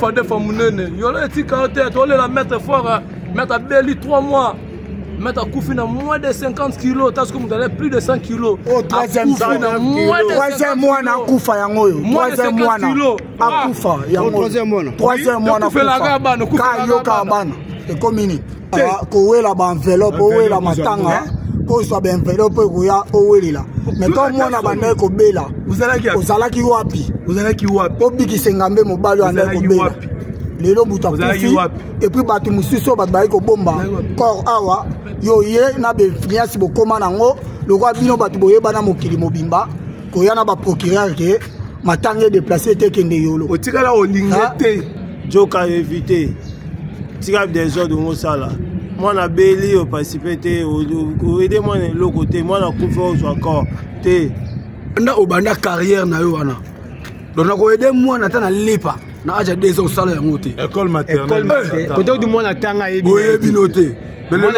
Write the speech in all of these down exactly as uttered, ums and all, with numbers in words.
fois deux fois monene. Yo là ti quarante, to le la mettre fort, mettre Beli trois mois. Mettre Koufi na moins de cinquante kilos, parce que vous avez plus de cent kilos. Oh, troisième mois. Troisième mois na Koufa yango yo. Troisième mois na Koufa yango. Troisième mois. Troisième mois na Koufa. Kayo kabana. Et communi. Ko la ba enveloppe, o la matanga. Ko so ba enveloppe ko ya o la. Mais toi moi na ba ndeko bela. Vous allez qui? Vous allez qui wapi? Vous allez qui wapi? Po biki sengambe mobali wa ndeko bela. Lelo buta Koufi. Et puis batu mususo ba ba ko bomba. Kor awa. Yo ye na be fiance bokoma nango le roi bino batu boye bana mokili mobimba ko yana ba procureur ke matanga déplacer te kende yolo o tikala o lingete joka éviter tika des ordres mo sala moi na beli o participer te o aider moi le côté moi na Koufi o encore te na o banda carrière na yo wana donc na ko aider moi na tana lipa na aja des au sala yango te école maternelle côté du moi na tanga yebi boye binote. Mais le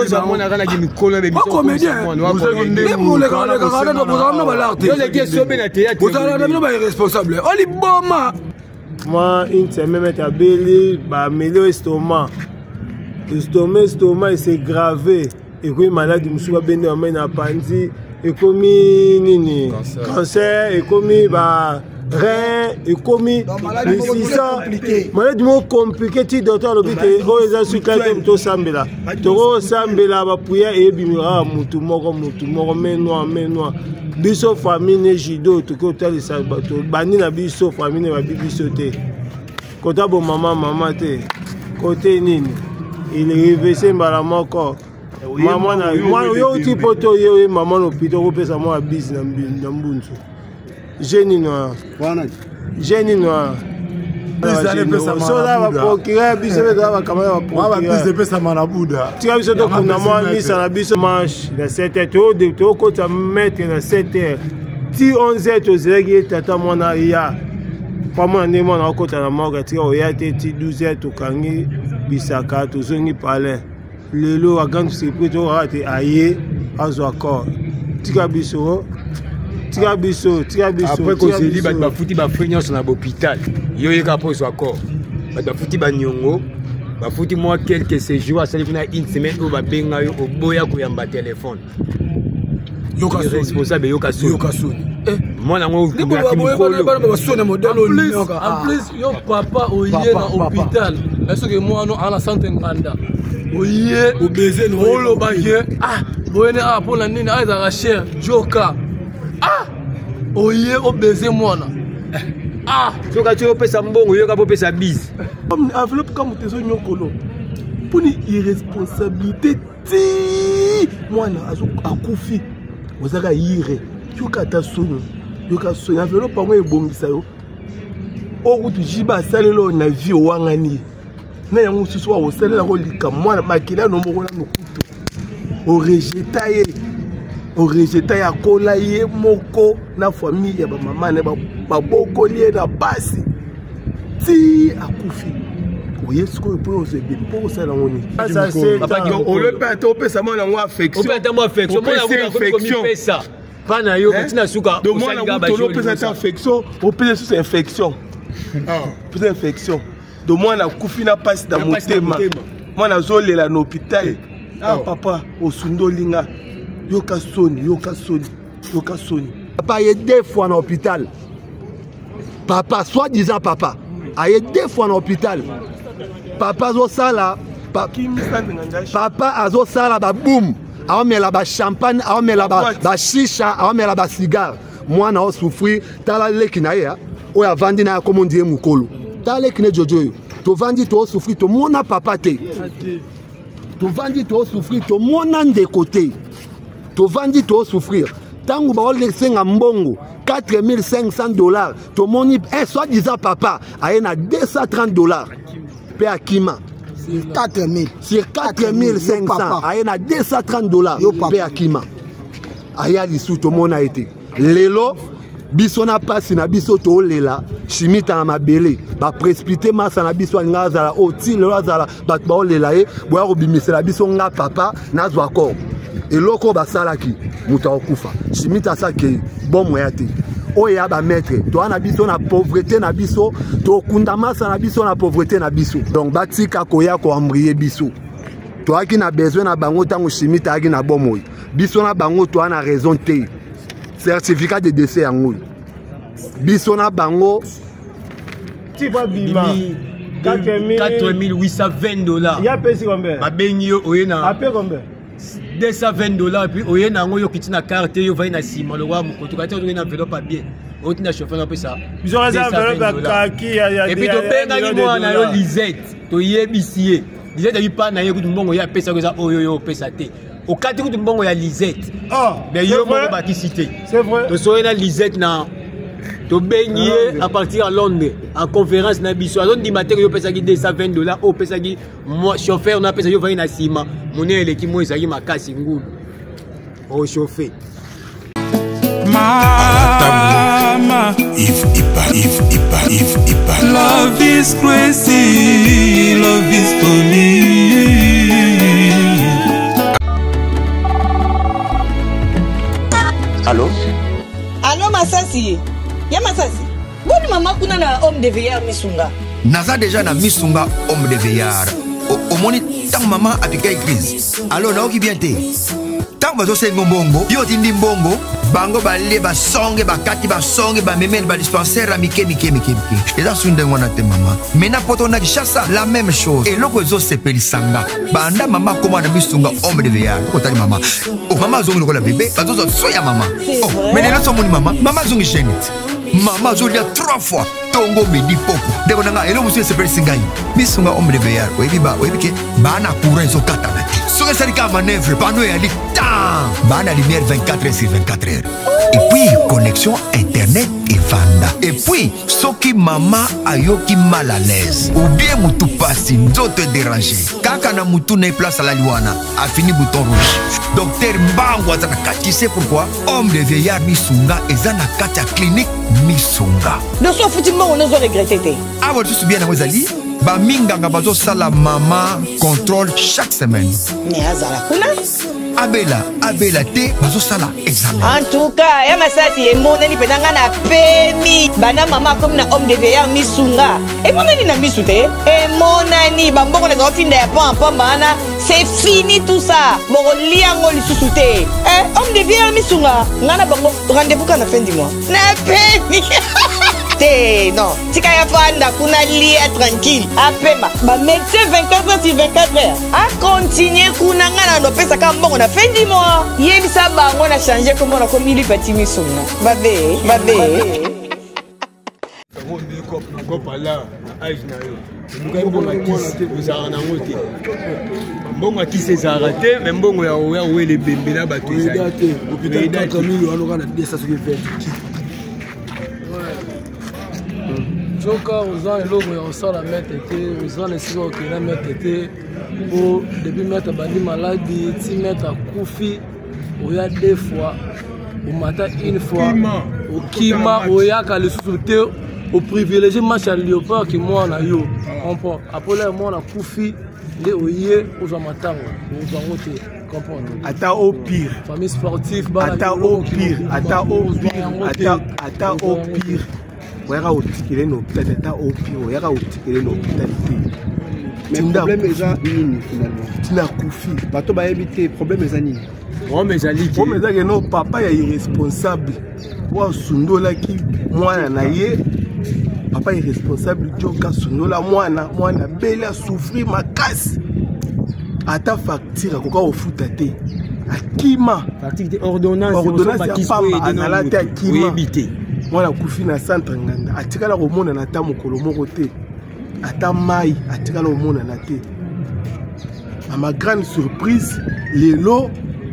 moi, une semaine, à Beli, bah, milieu estomac. Estomac, estomac, c'est gravé. Et puis, malade, je me suis béni en main à Pandi. Et comme nini, cancer, et comme bah. Rien et commis les six cents malade mo compliqué ti docteur l'hôpital o eza suka te to sambela to sambela ba puya e bimira mutu moko mutu moko menwa menwa biso famille jido to ko tali sa bato bani na biso famille ba biso te kota bo mama mama te côté nini il est reversé mbala moko maman na yo ti poto yo maman l'hôpital ko pesa mo abisi na mbunzu. Génie noir. Génie noir. Sola va procurer, biso va camera va procurer. Biso pesa manabuda. Tu as biso to kuna moi mi sana biso manche la sept heures to de to ko ta mettre la sept heures. Ti onze heures to zegi tata mona ya. Pas moi ne mona ko ta na morgue ti o ya te ti douze heures to kangi bisaka to zongi palais. Lelo a grand surprise to rate aye azo accord. Ti as biso Tirabiso, tirabiso. Après qu'on s'est dit, bah, bah, fouti, bah, frignon sur l'hôpital. Yo, yo, après, soit corps. Bah, bah, fouti, bah, nyongo. Bah, fouti, moi, quelques séjours, ça, il y a une semaine, où, bah, benga, yo, au boya, où, yamba téléphone. Yo, ka responsable, yo, ka soni. Yo, ka soni. Moi, là, moi, vous pouvez faire en plus, yo, papa, au yé, dans l'hôpital. Est-ce que moi, non, à la santé, nganda. Au yé, au baiser, non, au lo, bah, ah, boyene, ah, pour la nine, ah, ils arrachent, joka. Ah! Oye, au baiser moi là. Ah! Tu as tu peux s'embongo, tu as peux s'abise. Comme enveloppe comme tes oignons nyokolo. Pour une irresponsabilité, ti. Moi là, azo akufi. Vous avez iré. Tu as ta sonne. Tu as sonne. Enveloppe pas moi ebongisa yo. O route jiba salelo na vie wangani. Na yango susu wa salela ko lika moi na makila no moko na nokuto. O rejetaye. Au rejeté ya kola ye moko na famille ya ba maman na ba boko lié na basi ti akufi oye siko po se bi po ça la ngoni ça c'est on le peut to pesa mo na ngwa affection on peut mo affection mo na ngwa pesa pas na yo tina suka do mo na to lo pesa affection o pesa sous infection ah pesa infection do mo na kufi na passe dans motema mo na zolela na hôpital ah papa o sundolinga. Yoka soni, yoka soni, yoka soni. Papa est deux fois dans l'hôpital. Papa, soi-disant papa, a été deux fois dans l'hôpital. Papa zo sala, papa a zo sala ba boum. A met là ba champagne, a met là ba ba chicha, a met là ba cigare. Moi na souffrir, tala leki na ya, o ya vandi na comme on dit mukolo. Tala leki ne jojo. To vandi to souffrir, to mona papa te. To vandi to souffrir, to mona de côté. To vandi to souffrir. Tango ba ole senga mbongo quatre mille cinq cents dollars. To moni un soi-disant papa a na deux cent trente dollars. Pe akima. Sur quatre mille. Sur quatre mille cinq cents. A na deux cent trente dollars. Pe akima. Aya lisu to mona été. Lelo biso na pasi na biso to lela chimita na mabele ba précipiter masa na biso ngaza la oti lelo azala ba ba lela e bo ya kobimisela biso nga papa na zwa ko. Et loko basalaki muta okufa chimita sake bon moyate oya ba maître to na biso na pauvreté na biso to kundamasa na biso na pauvreté na biso donc batika koya ko ambrier biso to aki na besoin na bango tango chimie ta aki na bomoy biso na bango to na raison te certificat de décès yango biso na bango tu vas bima quatre mille huit cent vingt dollars. Il y a payé combien? Ma benyo oyena. A payé combien? deux cent vingt dollars puis oyena ngo yo kitina carte yo va na sima le wa ko to kati on na enveloppe pas bien. Autre na chauffeur un peu ça. Ils ont réservé enveloppe kaki ya. Et puis to benga ni mo na yo Lisette. To yebisie. Lisette yi pas na yo kutu mbongo ya pesa ko ça oyo yo pesa te. Au kati kutu mbongo ya Lisette. Ah. Mais yo mo ba ki cité. C'est vrai. To so na Lisette na to bengi à partir à Londres en conférence na biso alors di matin yo pesa ki deux cent vingt dollars o pesa ki moi chauffeur na pesa yo va na sima monnaie le ki mo ezaki makasi ngulu o chauffer mama if ipa if ipa if ipa love is crazy love is for me. Allô allô Masasi. Ya Masasi, boni mama kuna na homme de veillard misunga. Naza déjà na misunga homme de veillard. Au moni tant maman a piqué crise. Alors na oki bien te. Tant bazo se ngombongo, yo tindi mbongo, bango ba le ba songe ba kati ba songe ba memel ba dispensaire a mike mike mike mike. Et là sunde ngona te maman. Mais na poto na kishasa la même chose. Et loko zo se pelisanga. Banda mama comment na misunga homme de veillard. Ko tali mama. Oh mama zo ngolo la bébé, bazo zo soya mama. Oh, mais là so moni mama, mama zo ngishenite. Maman Zolia trois fois Tongo Medi Popo Deko nanga Elo monsieur s'appelle Singaï Misunga homme de veillard Webi ba Webi ke Bana courant so katana Soke sarika manœuvre Pano ya li Tan Bana lumière vingt-quatre heures sur vingt-quatre heures. Et puis connexion internet et vanda. Et puis Soki mama ayoki mal à l'aise ou bien mutu pasi Nzote déranger Kaka na mutu ne place à la liwana A fini bouton rouge. Docteur Mbango azana kati. Tu sais pourquoi homme de veillard Misunga Ezana kati a clinique Misunga. Nous sommes foutus, on nous a regretté. Ah, vous êtes bien à vous aller. Ba minganga bazo sala mama contrôle chaque semaine. Mais azala kuna. Abela, Abela te bazo sala examen. En tout cas, ya Masasi e moneli penanga na pemi. Bana mama comme na homme de veillard Misunga. E moneli na misute. E monani bamboko na zofinda ya pa pa bana. C'est fini tout ça. Moko liango lisusu te. Eh, homme de veillard Misunga. Ngana bango rendez-vous quand la fin du mois. Na pemi. Té, non. Tika ya fanda kuna lia tranquille. Apema. Ba médecin vingt-quatre heures sur vingt-quatre heures. A continuer kuna ngana no pesa ka mbongo na fin du mois. Yebisa bango na changer comment na komi li petit Misunga. Babe, babe. Mbongo akisi ezalaka te mais mbongo ya oya wele bembela bato ezali Joka oza eloko ya osala mete te oza na esika okenda mete te po depuis mete bandi maladi ti mete akufi oya deux fois omata une fois okima oyaka lisusu te oprivilégie match ya léopard ki mwana yo comprend apres mwana akufi nde oye ozwa matango ozwa ngo te comprendre ata au pire famille sportive ata au pire ata au pire ata ata au pire oyaka otikele na hôpital ata au pire oyaka otikele na hôpital te mais problème eza nini finalement tina kufi bato bayebi te problème eza nini problème ezali problème ezaki no papa ya irresponsable oyo asundolaki mwana na ye papa irresponsable joka sundola mwana mwana bele asouffrir makasi ata facture akoka kofuta te akima ordonnance ya pamba azala te akima mwana akufi na centre nganda atikala komonana ata mokolo moko te ata mai atikala komonana te à ma grande surprise lelo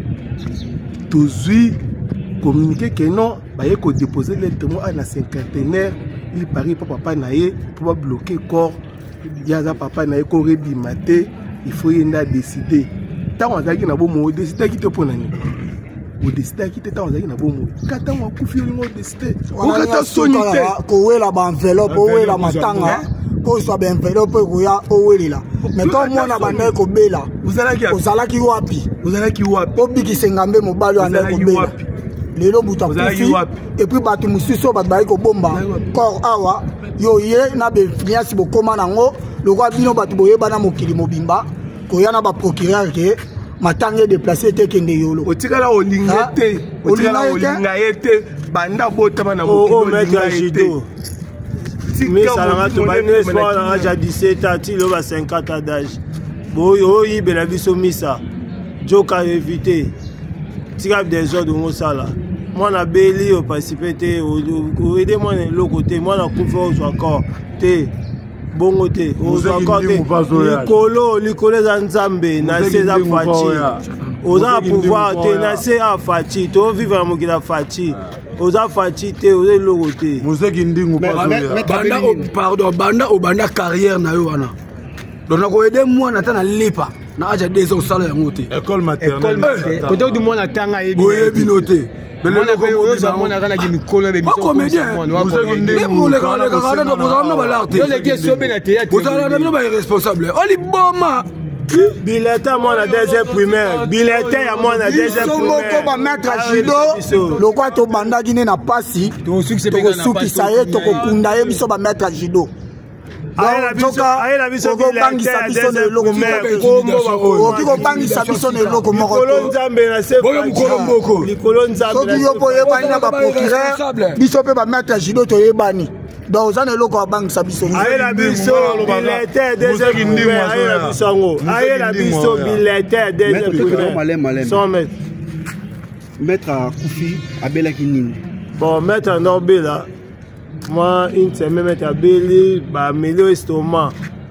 tozwi communiqué que non baye ko déposer lettre mo na cinquantenaire il paraît pas papa na ye pour bloquer corps yaza papa na ye ko rebima te il faut yenda décider tant azaki na bomo décider ki te pona ni o décider ki te tant azaki na bomo kata mo kufi ngo décider o kata soni te ko wela ba enveloppe o wela matanga ko so ba enveloppe ko ya o welela mais quand moi na banda ko bela ozalaki ozalaki wapi ozalaki wapi obiki sengambe mobali anda ko bela lelo buta kufi et puis bato mususu bato bayi ko bomba kor awa yo ye na be fiasi bokoma nango lokwa bino bato boyeba na mokili mobimba koya na ba procureur ke matanga déplacé te kende yolo otikala olinga te otikala olinga ete banda botama na mokili maître judo mais ça l'a tout bané soir à âge dix-sept ans il a cinquante ans d'âge bon yo yi bela biso misa joka éviter tika des ordres mo sala moi na beli au participer au aider moi le côté moi na confiance encore te bongo te aux encore te likolo likolo za nzambe na seza fachi oza pouvoir te na se a fachi to vivre na mokila fachi oza fachi te oza logo te mozeki ndingu banda pardon banda o banda carrière na yo wana donc na ko aider moi na tana lipa na aja deux ans sala yango te école maternelle côté du moi na tanga yebi yebi noté belele ko yo za mona kana ki mikolo be biso ko comédien mo le kana kana to boza na balarte yo le question be na théâtre boza na ba irresponsable oli boma Bileta moi na deuxième primaire bileta ya moi na deuxième primaire to ba maître judo lokwa to banda gine na pasi to suki saye to ko kunda ye biso ba maître judo ayela biso bangisa biso na eloko oki kobangisa biso na eloko moko soki yo mpo oyebani na baprocureur biso mpe bametre judo toyebani donc oza na eloko abangisa biso ayela biso bilete deuxième primaire ayela biso yango ayela biso bilete deuxième primaire sans maître maître Koufi abelaki nini bon maître Norbela moi une semaine maître abeli ba melio estomac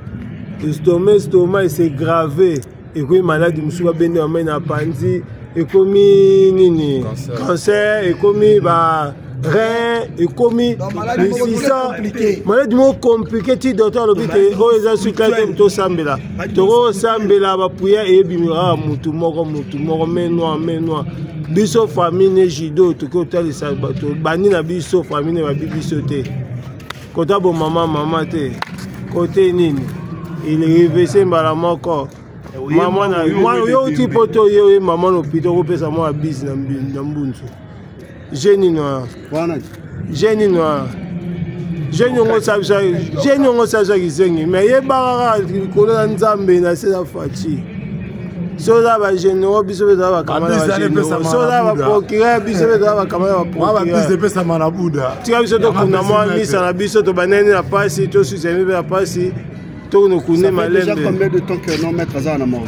estomac estomac c'est gravé et puis maladie musuka bende amena panzi et komi nini cancer et komi ba rein et komi sisa maladie mo compliqué ti docteur l'hôpital o eza suka to sambela to sambela ba puya e bimira mutu moko mutu moko menwa menwa biso famille judo to ko tali sa bato bani na biso famille ba biso te kota bo mama mama te côté nini il est réveillé mbala moko maman na moi yo ti poto yo maman no pito ko pesa moi bis na mbunzu génie noir wana génie noir génie ngo sa sa génie ngo sa sa kizengi mais ye barara ko na nzambe na seza fachi soza ba généraux biso beza ba kamala ba généraux soza ba procureur biso beza ba kamala ba procureur ba biso pesa manabuda tika biso to kuna mo misa na biso to banene na pasi to susemi ba pasi to no kune malembe. Ça fait déjà combien de temps que non maître Azana mort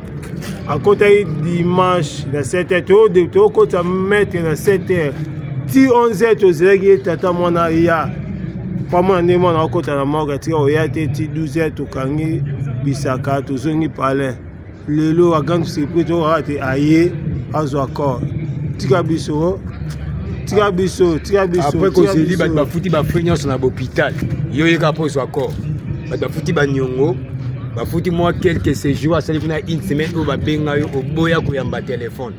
à côté dimanche na sept heures to de to côté maître na sept heures ti onze heures to zegi tata mona ya pas moi ne mo na côté na mort tika o ya te ti douze heures to kangi bisaka to zongi palais lelo agantu surprise to ate aye azo accord tika biso tika biso tika biso après ko se li ba ba futi ba freignos na hôpital yo yeka poso accord ba ba futi ba nyongo ba futi moi quelques séjours ça fina une semaine o ba benga yo oboya ko yamba téléphone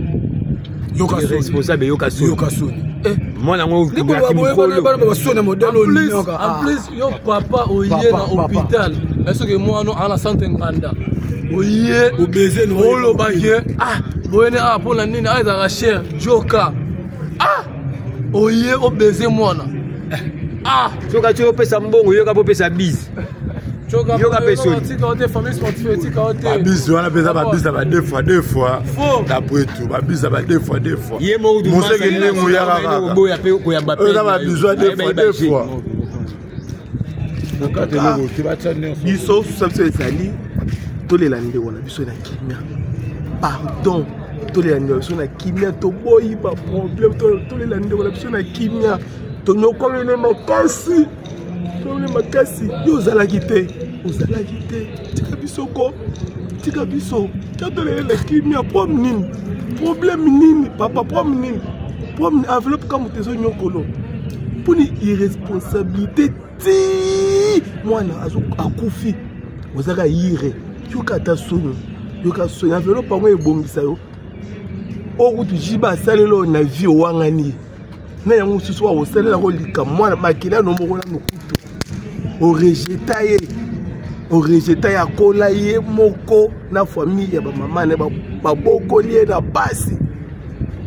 yo ka responsable yo ka so yo ka so eh moi na ngo ba ba ba ba so na modèle o ni en plus yo papa o yé na hôpital est-ce que moi no ana santé nganda oye obeze no olo baje ah boyene ah pour la nini aiza ga cher joka ah oye obeze mwana ah joka tu pesa mbongo yoka po pesa bis joka yoka pesa tika ote famille sportive tika ote bis wana pesa ba bis ba deux fois deux fois d'après tout ba bis ba deux fois deux fois yemo du mose ke ndengo ya kaka boya pe ko ya ba pe ba bis deux fois deux fois donc atelo ti ba tsane biso sabse sali tolela ndeko na biso na kimia pardon tolela ndeko biso na kimia toboyi ba problème tolela ndeko na biso na kimia tonyokomene makasi tone makasi yo ozalaki te ozalaki te tika biso ko tika biso tolela na kimia problème nini problème nini papa problème nini problème enveloppe comme tezo nyokolo poni irresponsabilité ti mwana azo akufi ozaka yire yoka ta sonyo yoka sonyo enveloppe pango ebongisa yo okutu jiba asalelo na vie owangani na yango mosusu wa osalela kolika mwana bakila no moko na mokutu orejeta ye orejeta ye akola ye moko na famille ya bamama na babokoli ye na basi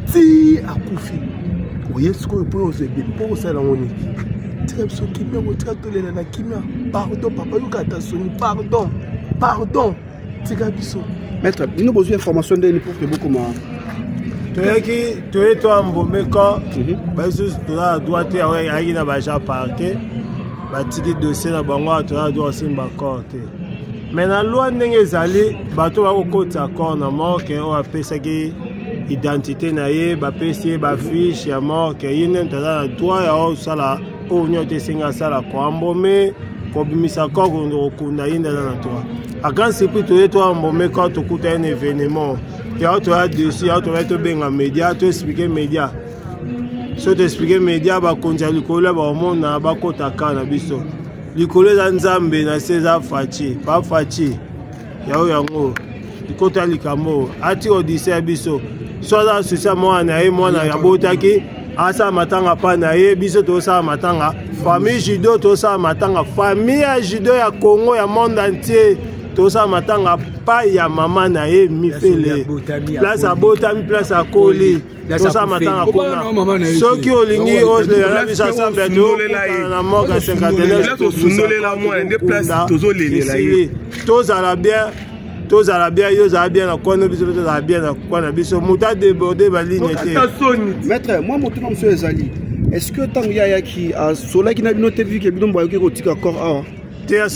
ti akufi oye sikoyo mpo ozebeli mpo osala ngoni tika biso kimia kotika tolela na kimia pardon papa yoka ata soni pardon pardon tika biso maître nous besoin d'information ndeni pour que beaucoup ma toyaki toye toambomeka basusu toza droit te ayaki na baja parke batiki dossier na bango toza droit osimba corps te mais na loi ndenge ezali bato bakokotisa corps na morke oyo apesaki identité na ye bapesi ye bafiche ya morke ye nde toza na droit ya osala oyo nyonso esengi asala koambome kobimisa corps kokunda ye nde aza na droit a grand surprise toye toambomeka tokuta un événement ya to ya dessus ya to to benga média to expliquer média so to expliquer média ba konja likolo ba omona ba kota kana biso likolo za nzambe na seza fachi ba fachi ya o yango likota likamo ati odise biso so za susa mo na ye mo na ya botaki asa matanga pa na ye biso to sa matanga famille judo to sa matanga famille ya judo ya Congo ya monde entier tosa matanga pa ya mama na ye mifele place a botami place a koli tosa matanga kuna soki olingi olela bisa sambe to na moka cinquante-neuf tosundolela mwana nde place tozolelela ye tozala bien tozala bien yo za bien na kono biso tozala bien na kono biso muta déborder ba ligne te maître moi moto na monsieur ezali est-ce que tant ya ya ki a sola ki na bino te vu ke bino mboyo ki kotika corps a il y a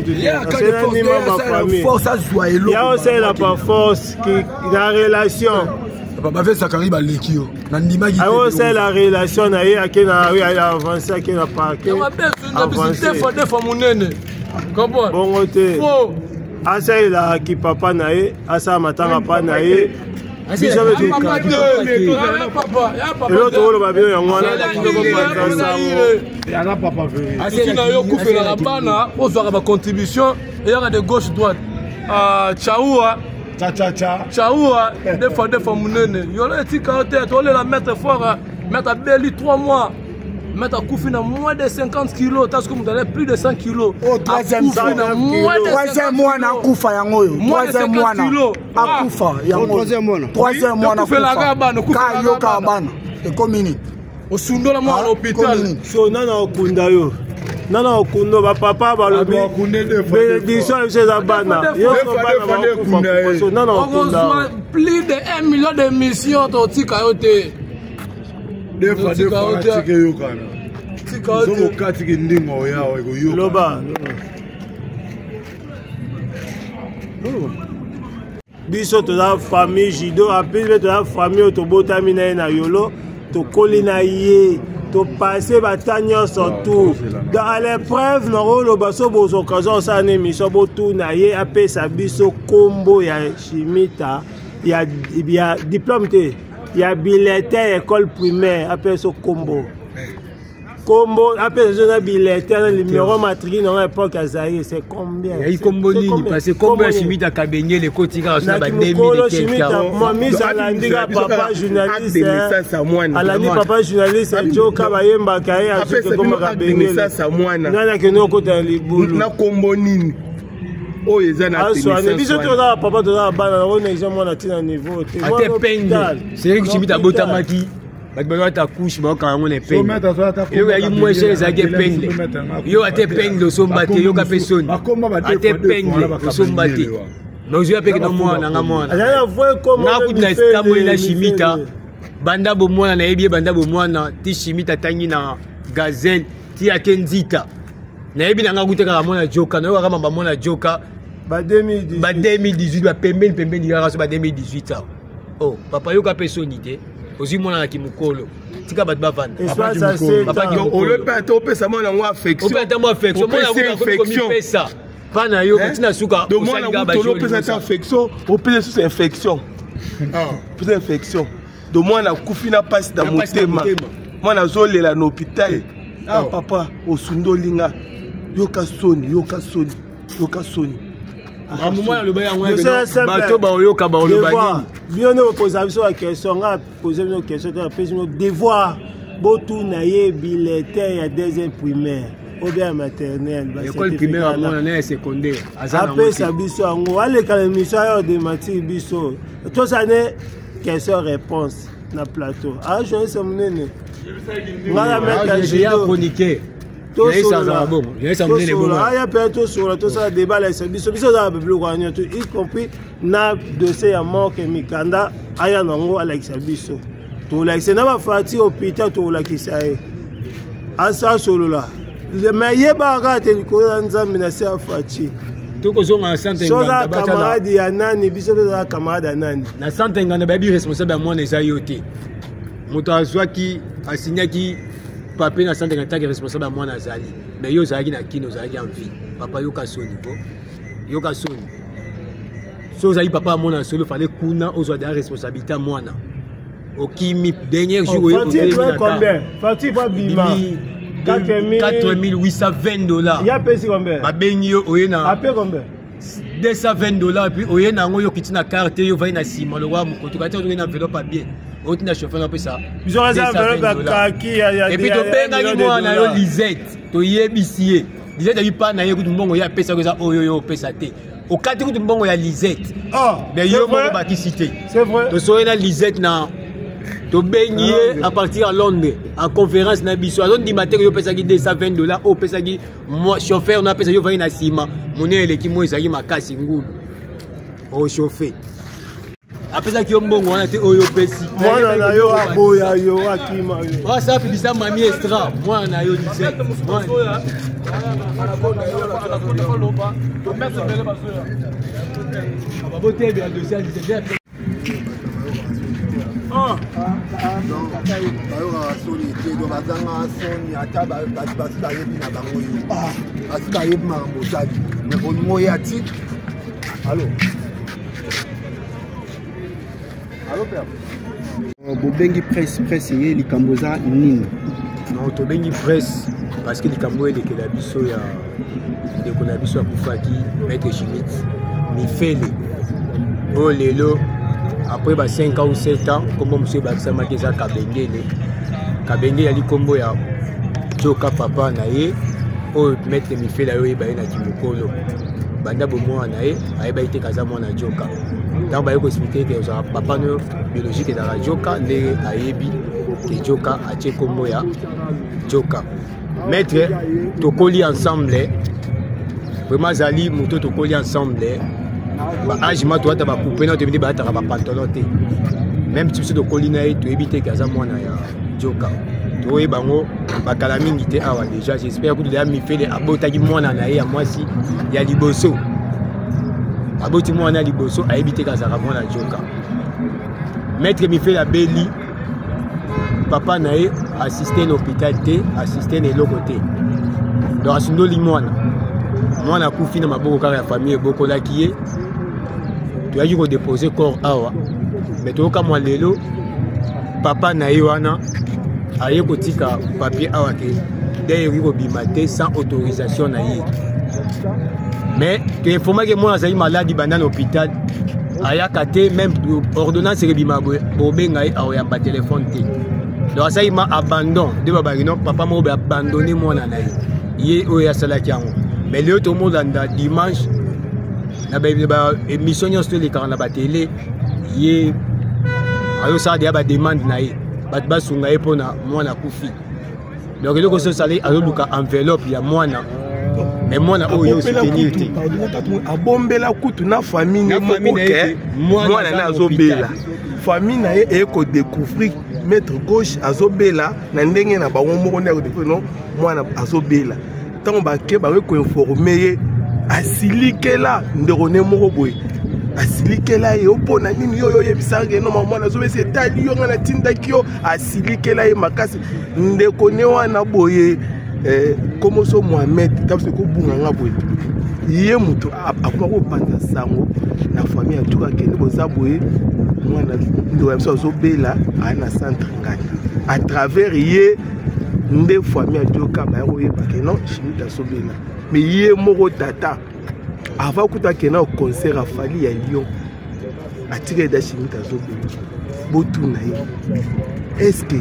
force qui la relation c'est la relation na ye qui na avancé qui na parquet bon côté asa la qui papa na ye asa matanga pa na ye biso be l'autre rôle va bien yango yana papa veri asina yo kufela rapana ozwaka ba contribution et yaka de gauche droite ah chaoua cha cha cha chaoua des fois des fois munene yo le tika tête on la mettre fort mettre beli trois mois mettre kufi na moins de cinquante kilos parce que vous avez plus de cent kilos oh troisième mois na kufa yango yo troisième mois na akufa yango troisième mois na troisième mois na kufa kayo ka bana e commune osundola mo à l'hôpital so nana okunda yo nana okundo ba papa ba lobi bénédiction chez abana yo so bana ba so nana okunda plus de un million de missions to tika yo te des fois des fois tika yo kana tika yo so katiki ndingo yawo ko yo loba biso toza famille judo apile toza famille tobotami na ye na yolo tokoli na ye topase bata nyonso tout dans l'épreuve nakoloba so bozoka osala na émission botuna ye apesa biso kombo ya chimita ya diplôme te ya bulletin école primaire apesa kombo kombo apesa na bulletin na numéro matricule dans l'époque à Zaïre c'est combien il kombo nini parce que kombo ya chimita kabenye le kotika na ba deux mille chimita mami salandika papa journaliste alandi papa journaliste joka bayemba kaye asuke kombo kabenye ça mwana nana keno kota libulu na kombo nini oh eza na tenisa biso toza papa toza bana on exemple na tina niveau te ate penge c'est que chimita botamaki bakibalo ta couche ba ka ngone penge yo ya mo chez za ge penge yo ate penge lo sombate yo ka pesoni ate penge lo sombate no yo peke no mwana nga mwana ala voye comme na ku na stamo la chimita banda bo mwana na ebie banda bo mwana ti chimita tangi na gazelle ti akenzita na ebi na nga kuteka mwana joka na yo kama ba mwana joka ba deux mille dix-huit ba pembeni pembeni ya raso ba deux mille dix-huit ça oh papa yo ka pesoni te ozi mwana na kimukolo tika bat bavanda papa ki o le pète o pesa mwana ngwa affection o pète mo affection mwana ngwa ko pesa pana yo tina suka o mwana ngwa o pesa affection o pesa sous infection ah pesa infection do mwana kufina passe da motema mwana zolela na hôpital ah papa osundolinga yoka soni yoka soni yoka soni à moment le bain en bateau ba oyoka ba oloba ni bien no poser biso la question nga poser une question de pèse no devoir botu na ye bulletin ya deuxième primaire ou bien maternelle ba école primaire à mon année secondaire après ça biso ngo ale ka émission de mati biso to ça ne question réponse na plateau. Ah, journaliste monene. Ngala mettre j'ai chroniqué. Tout ça là bon. Il y a ça monene bon. Ah, il y a pas tout sur la tout ça débat là, c'est biso biso ça plus quoi tout y compris na dossier ya mort que Mikanda aya nango Alex biso. To la c'est na ba fati hôpital to la ki ça est. Asa solo là. Mais yeba ka te ko nzambe na se afati. tokozonga sante nganda batala camarade ya nani biso za camarade nani na sante nganda babi responsable ya mwana eza yote moto azwaki asinyaki papier na sante nganda ki responsable ya mwana azali mais yo zalaki na kino zalaki en vie papa yo ka soni ko yo ka soni so zali papa mwana solo fallait kuna ozwa da responsabilité ya mwana okimi dernier jour yo combien Fati pas bima quatre mille huit cent vingt dollars. Il y a payé combien? Babengi yo oyena. A payé combien? deux cent vingt dollars et puis oyena ngo yo kitina carte yo va na sima le roi mokoto kati yo na enveloppe bien. Oti na chauffeur na pesa. Ils ont enveloppe kaki ya et puis to benga ni mo na yo Lisette. To yebisiye. Lisette yi pa na ye kutu mbongo ya pesa ko za oyo yo pesa te. Au kati kutu mbongo ya Lisette. Oh. Mais yo mo ba ki cité. C'est vrai. To soyena Lisette na to bengi à partir à Londres en conférence na biso azon di matin yo pesa ki deux cent vingt dollars o pesa ki moi chauffeur na pesa yo va na sima moné eleki mo ezaki makasi ngulu o chauffer apesa ki yo mbongo wana te oyo pesi mwana na yo aboya yo akima yo wa sa bisa mami extra mwana na yo dice mwana ababote bien dossier dice donc bayokaka soni te donc bazanga soni ata basi basi bayebi na bango yo basi bayebi makambo ozali mais olingo ye ati allo allo père bobengi presse presse ye likambo eza nini non tobengi presse parce que likambo elekela biso ya ndeko na biso akufaki maître Schmidt mifele oyo lelo après bah cinq ans ou sept ans comme monsieur Bakisa Makeza Kabengele Kabengele yali kombo ya Joka papa na ye o mettre mi fait la yo ba na kimokolo banda bo mo na ye ay ba ite kaza mo na Joka donc ba yo ko expliquer que ça papa no biologique dans la Joka ne ayebi que Joka a tie kombo ya Joka mettre to koli ensemble vraiment zali moto to koli ensemble ba âge ma toi ta ba couper na te venir ba ta ba pantalon te même si de colina et tu éviter kaza mwana ya Joka to e bango ba kala mingi te awa déjà j'espère que de la mi fait les abota ki mwana na ya moi si ya liboso aboti mwana liboso a éviter kaza mwana Joka maître mi fait la beli papa na e assister l'hôpital te assister ne lokote donc asundo li mwana mwana kufi na maboko kaka ya famille boko la kié tu as dû déposer corps awa mais to ka moi lelo papa na yoana aye kotika papier awa ke d'ailleurs ko bimate sans autorisation na ye mais tu informer que moi azali malade bana l'hôpital aya kate même ordonnance rebima bo benga awa ya ba téléphone te donc ça il m'a abandon de baba non papa mo ba abandonné moi na ye ye o ya sala kiango mais le tout le monde dans dimanche na ba émission nyonso les car na ba télé ye ayo ça dia ba demande na ye bat ba sunga ye pona mwana kufi donc le ko so salé ayo luka enveloppe ya mwana mais mwana oyo soutenir te abombela kutu na famille ne moke mwana na azobela famille na ye e ko découvrir maître gauche azobela na ndenge na bango moko na ko découvrir non mwana azobela tant ba ke ba ko informer asilikela ndekone moko boye asilikela ye opona nini yo yo yebisange no mama na zobe se tali yo ngana tindaki yo asilikela ye makasi ndekone wana boye eh comme so Mohamed tapse ko bunga nga boye ye mutu akoma ko panda sango na famille atuka kende boza boye mwana ndo yamso zobela ana centre ngana à travers ye nde famille atuka ba yo yeba ke non Schmidt asobela mais yé moko tata avant que tu aies un concert à Fali à Lyon à tirer des Schmidt à Zobé Botuna est-ce que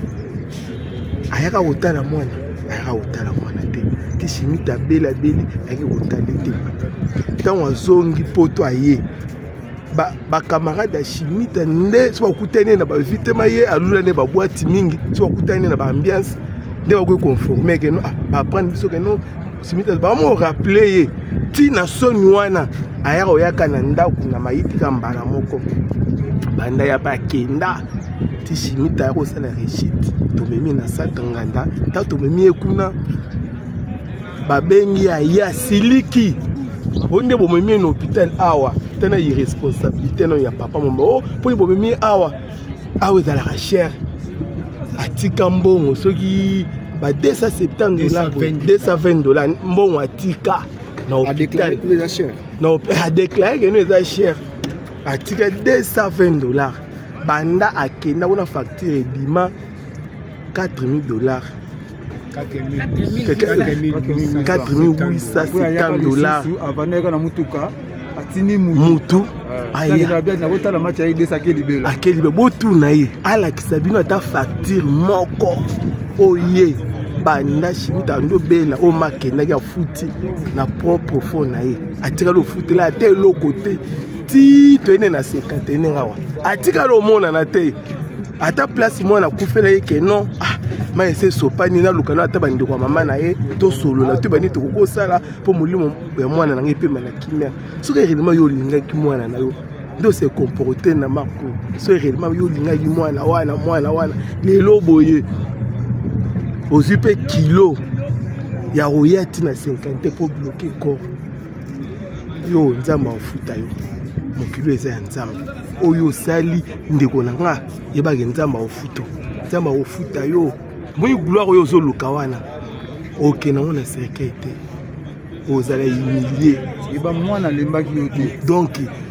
ayaka otala mwana ayaka otala mwana te que Schmidt a bela beli ayaka otala te tant azongi poto aye ba camarade ya Chimita nde so bakutane na ba vite maye alula ne ba boîte mingi so bakutane na ba ambiance nde ba ko conformer que non ba prendre biso que non Chimita ba mo rappeler ti na soni wana aya ko yaka na ndako na maiti ka mbala moko banda ya ba kenda ti Chimita ko sala réussite to memi na satanganda ta to memi ekuna ba bengi ya siliki onde bo memi na hôpital awa tena irresponsabilité non ya papa mama oh pour bo memi awa awa za la cher atika mbongo soki ba deux cent septante dollars deux cent vingt dollars mbongo atika na hôpital non a déclaré que nous est cher atika deux cent vingt dollars banda akenda una facture bima quatre mille dollars quatre mille huit cent cinquante dollars mutu akelibe botuna ye alakisa bino ata facture moko oye banda Chimita ndo bela o makendaki afuti na propre fond na ye atikala ofutela ate eloko te ti toyene na cinquantaine awa atikala omona na te ata place mwana kufela ye ke non ah ma ese sopani na lukana ata bandeko ya mama na ye to solo na to bani to kokosala po molimo ya mwana na ngai pe malakimia soki réellement yo lingaki mwana na yo ndo se comporter na marko so réellement yo lingaki mwana wana mwana wana lelo boye ozipe kilo ya royati na cinquante pour bloquer corps yo nzamba ofuta yo mokilo eza ya nzamba oyo sali ndeko na nga yebake nzamba ofuto nzamba ofuta yo moi gloire oyo ozoluka wana oke nango na cercueil te ozala humilié eba mwana lembaki yo te donc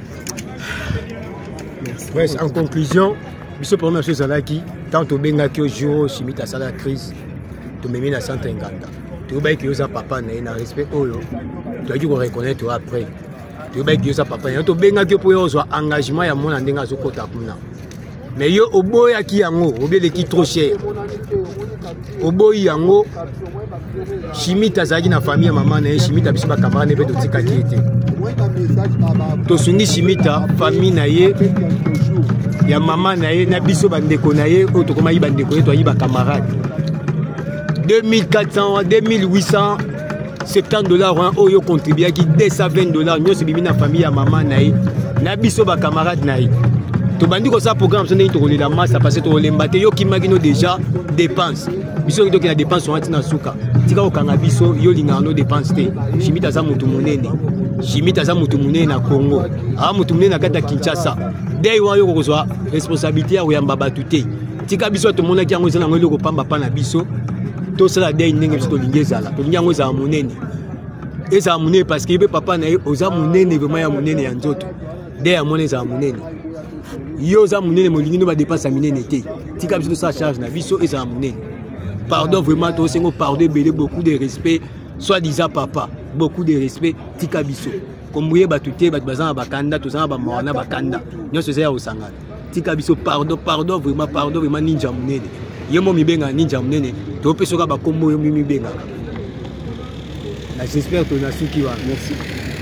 ouais, en conclusion biso première chose ezalaki tant tobengaki yo jour Chimita asala crise tomemi na centre nganda toyebaki yoza papa na ye na respect oyo toyaki koreconnaitre après toyebaki yoza papa na ye tobengaki yo mpo yo ozwa engagement ya mwana ndenge azokota kuna mais yo oboyaki yango obieleki trop cher oboyi yango Chimita azalaki na famille ya mama na ye Chimita biso bacamarade mpe totikaki ye te tosungi Chimita famille na ye ya mama na ye na biso bandeko na ye oyo tokomaki bandeko ye toyaki bacamarade deux mille quatre cents deux mille huit cent soixante dollars oyo contribuaki deux cent vingt dollars nyonso bimi na famille ya mama na ye na biso bacamarade na ye tobandi kosala programme so ndenge tokolela masa parce que tokolemba te yo kimaki no déjà dépense biso toki na dépense wana ntina suka tika kokanga biso yo lingaka no dépense te Chimita aza motu monene Chimita aza motu monene na Congo aza motu monene na kati ya Kinshasa dei wana yo kokozwa responsabilité ya koyamba bato te tika biso tomonaki yango eza nango eloko pamba pa na biso tosala dei ndenge biso tolingi ezala tolingi yango ezala monene ezala monene parce que ye mpe papa na ye oza monene vraimen ya monene ya nzoto dei ya mona ezala monene yo oza monene molingi no badepense ya minene te tika biso tosala charge na biso ezala monene pardon vraiment tosengo pardon ebele beaucoup de respect soit disant papa beaucoup de respect tika biso kombuye bato te bato baza na bakanda toza na bamawa na bakanda nyonso eza ya kosangana tika biso pardon pardon vraiment pardon vraiment ninja monene ye mo mibenga ninja monene topesoka bakombo yo mimibengaka na j'espère que nasuki wana merci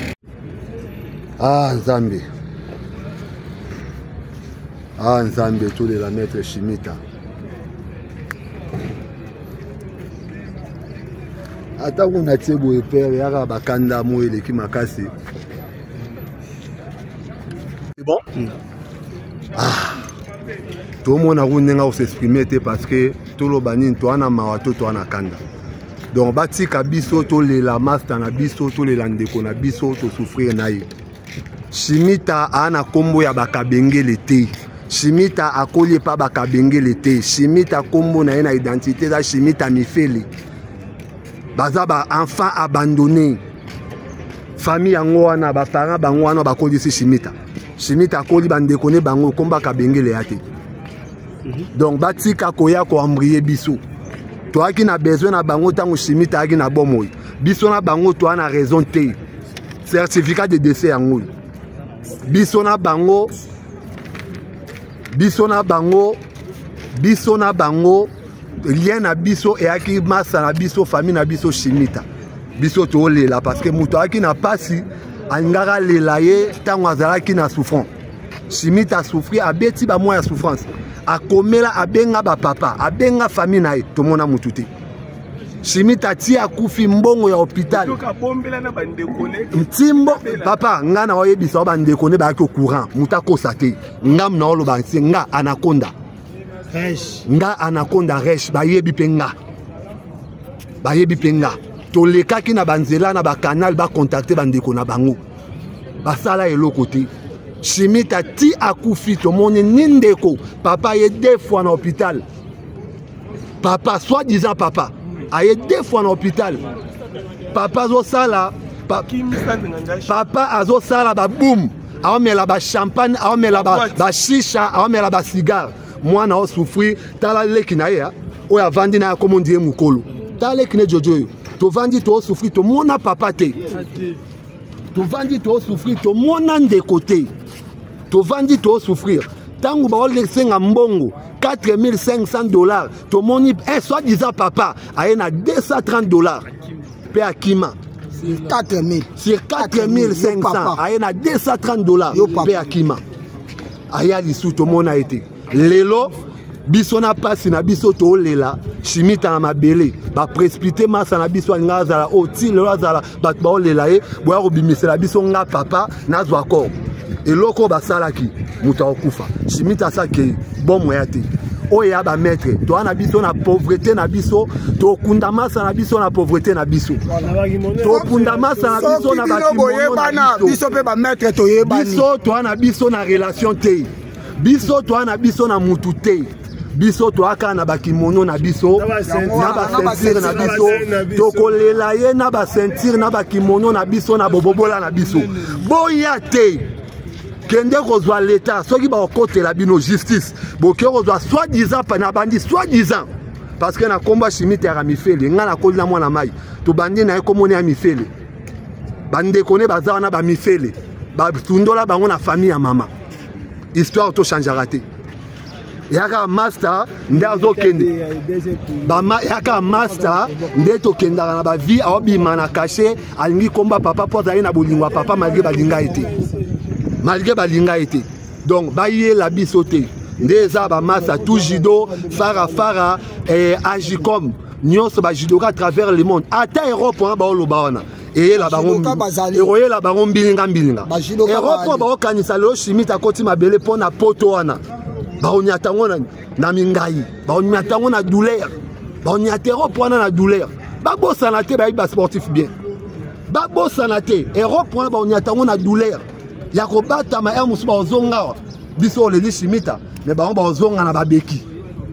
ah nzambe ah nzambe tolela maître Chimita ata kuna tie boye pere yaka bakanda mo eleki makasi c'est bon mm. ah tomona ku ndenge osexprime te parce que toloba nini toana mawa to toana kanda donc batika biso tolela master na biso tolela ndeko na biso tosouffrir na ye Chimita ana kombo ya bakabengele te Chimita akoli pa bakabengele te Chimita kombo na ye na identité za Chimita mifele baza ba enfant abandonné famille yango wana ba parents bango wana bakolisi Chimita Chimita akoli bandeko ne bango komba kabengele ya te donc batika koya ko ambrier biso toaki na besoin na bango tango Chimita aki na bomoy biso na bango to ana raison te certificat de décès yango biso na bango biso na bango biso na bango lien na biso eaki masa na biso famille na biso Chimita biso tolela parce que muto aki na pasi angara lela ye tango azalaki na souffrance Chimite a souffrir, a beti ba moya souffrance. A komela a benga ba papa, a benga famille na ye, to mona mututi. Chimite a ti a kufi mbongo ya hôpital. Mtimbo papa nga na oye biso ba ndekone ba ki au courant, muta ko sate. Ngam na olo ba nga anaconda. Resh. Nga anaconda resh ba yebi penga. Ba yebi penga. To leka ki na banzela na ba canal ba contacter ba ndeko na bango. Ba sala elo côté. Chimite a ti a kufi to moni nindeko. Papa ye deux fois dans l'hôpital. Papa, soi-disant papa, a ye deux fois dans l'hôpital. Papa zo sala. Pa, papa a zo sala ba boum. A me la ba champagne, a me la ba, ba chicha, a me la ba cigare. Moi na o souffrir, tala leki na ya. O ya vandi na comme on dit mukolo. Tala leki ne jojo. To vandi to souffrir, to mona papa te. To vandi to souffrir, to mona de côté. To vandi to souffrir. Tango ba ole senga mbongo quatre mille cinq cents dollars. To moni un soi-disant papa a na deux cent trente dollars. Pe akima. Sur quatre mille. Sur quatre mille cinq cents a na deux cent trente dollars. Pe akima. Aya lisu to mona été. Lelo biso na pasi na biso to lela Chimite na mabele ba précipiter masa na biso nga zala oti lelo zala bat ba lela e boya robimisela biso nga papa na zwa ko eloko basalaki muta okufa Chimite asaki bon moya te oya ba maître to na biso na pauvreté na biso to kunda masa na biso na pauvreté na biso to kunda masa na biso na ba biso pe ba maître to yeba biso to na biso na relation te biso to na biso na mutu te biso to aka na bakimono na biso na ba ceinture na biso to kolela ye na ba ceinture na bakimono na biso na bobobola na biso boya te kende kozwa l'état soki ba kote la bino justice boke kozwa soi-disant pa na bandi soi-disant parce que na combat Chimite ya mifele nga na kolina mwana mai to bandi na ekomoni ya mifele bande kone bazana na ba mifele ba tundola bango na famille ya mama histoire to changera te yaka master nde azokende bama yaka master nde tokendaka na bavi aobima na caché alingi komba papa po azali na bolingwa papa malgré balinga ete malgré balinga ete donc bayela biso te nde eza bamasa tout judo fara fara eh, agicom nyonso bajudoka à travers le monde ata Europe wana baoloba wana eyela bango eroyela bango mbilinga mbilinga Europe baokanisa lelo Chimite akoti mabele mpo na poto wana baonyata ngo na mingai baonyata ngo na douleur baonyata Europe wana na douleur babosana te bayi ba sportif bien babosana te Europe wana baonyata ngo na douleur ya kobata ma musu bazonga biso le Chimite mais ba bazonga na babeki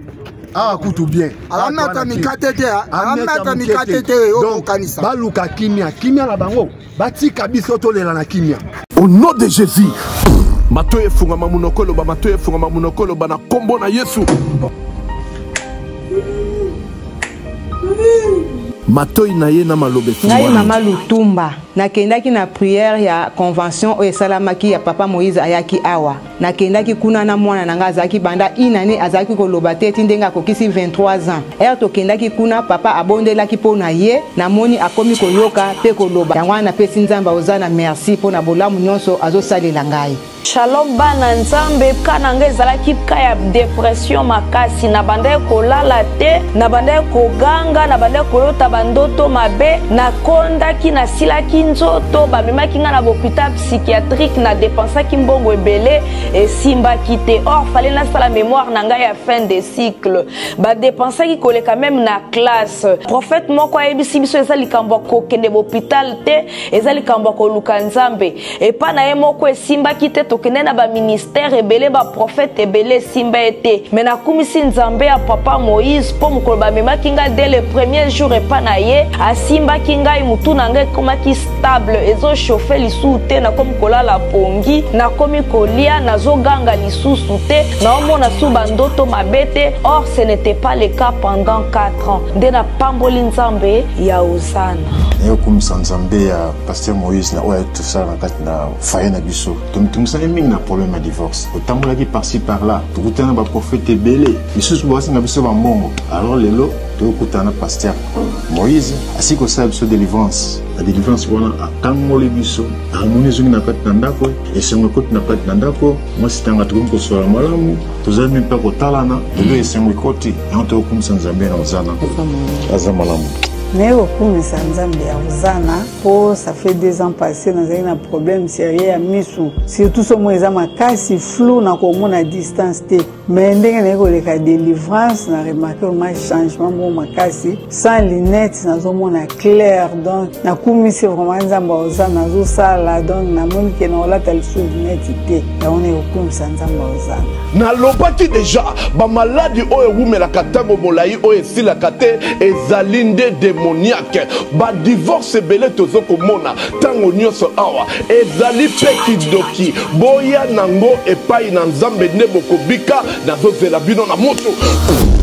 ah kutu bien amata mikatete amata mikatete o kanisa baluka kimia kimia na bango batika biso to lela na kimia au nom de Jésus. Matoye funga mamunokolo ba matoye funga mamunokolo ba na kombo na Yesu. Matoyi na ye na malobe ngai mama Lutumba nakendaki na prière ya convention o esalamaki ya papa Moïse ayaki awa nakendaki kuna na mwana nanga azaki banda inane azaki koloba te tindenga kokisi vingt-trois ans er tokendaki kuna papa abondelaki po na ye namoni akomi koyoka pe koloba yango na pesi nzamba ozana merci po na bolamu nyonso azosalela ngai. Shalom bana nzambe kana ngai ezalaki ka ya depression makasi na banda kolala te na banda koganga na banda kolota bandoto mabe na kondaki na silaki nzoto bamemaki nga na hôpital psychiatrique na dépensaki mbongo ebele esimbaki te or fallait nasala mémoire na ngai ya fin de cycle ba dépensaki koleka même na classe prophète moko ayebisi biso eza likambo kokende hôpital te eza likambo koluka nzambe epa na ye moko esimbaki te tokende na ba ministère ebele ba prophète ebele simba ete mais nakumisi nzambe ya papa Moïse po mokolo bamemaki nga dès le premier jour epa na ye asimbaki ngai mutu na ngai komaki stable ezo chauffer lisusu te na komi kolala pongi na komi kolia nazoganga lisusu te na omona su bandoto mabe te or ce n'était pas le cas pendant quatre ans nde na pamboli nzambe ya Osana nayokumisa nzambe ya pasteur Moïse na oyo tosala na kati na faye na biso tomitumisa avez un problème à divorce. Autant que par-ci par-là, tout le temps, le prophète est belé. Mais si vous avez un bon, alors les lots, tout le temps, pasteur Moïse, ainsi que ça, la délivrance. La délivrance, voilà, à Kango les bisous, à Mounizu n'a pas de nandako, et si on n'a pas de nandako, moi c'est un atome pour soi la malamu, tous les pas au talana, et lui c'est un côté, et on te comme sans zambé dans Zana. Azamalamu. Mais au coup, ça nous a bien Zana, pour ça fait deux ans passés, nous avons un problème sérieux à Missou. Surtout ce mois, ça m'a cassé flou, na comme on a distance. Mais dès que les cas de délivrance, na remarqué un changement, bon m'a cassé. Sans lunettes, nous avons un clair, donc na comme c'est vraiment Zamba Zana, nous ça là, donc na mon qui n'a pas tel sous lunettes, là on est au coup, ça nous a Zana. Na lobaki déjà, ba maladie oyo wumela katango molai oyo esila kate ezalinde démoniaque. Ba divorce belé tozo komona tango nyonso awa ezali pe kidoki boya nango epai na nzambe ne bokobika nazozela bino na moto.